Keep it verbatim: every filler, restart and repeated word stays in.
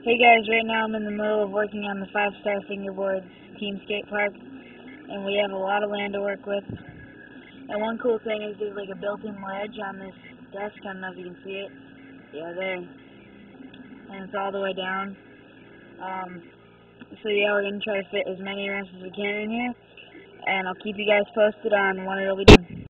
Hey guys, right now I'm in the middle of working on the five star fingerboards team skate park, and we have a lot of land to work with. And one cool thing is there's like a built-in ledge on this desk. I don't know if you can see it. Yeah, there. And it's all the way down. Um, so yeah, we're going to try to fit as many ramps as we can in here, and I'll keep you guys posted on when it'll be done.